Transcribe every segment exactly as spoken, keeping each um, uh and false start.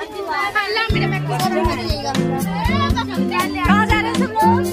कहाँ जा रहे तुम लोग?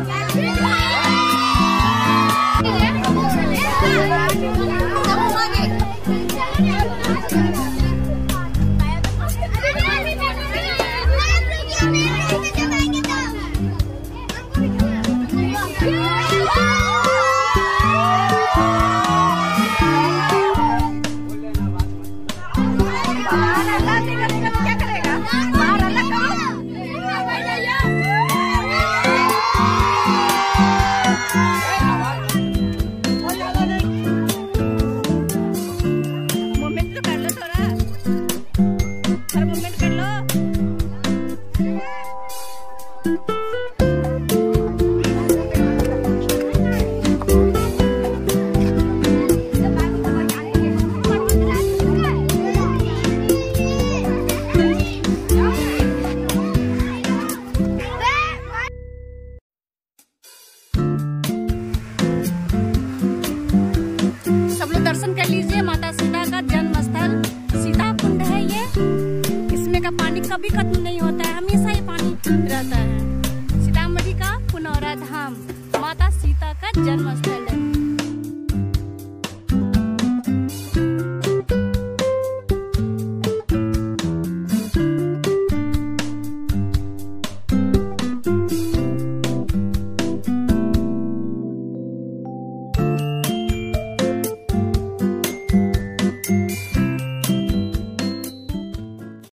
दर्शन कर लीजिए माता सीता का जन्म स्थल सीता कुंड है ये। इसमें का पानी कभी खत्म नहीं होता है, हमेशा ये पानी रहता है। सीतामढ़ी का पुनौरा धाम, माता सीता का जन्म स्थल।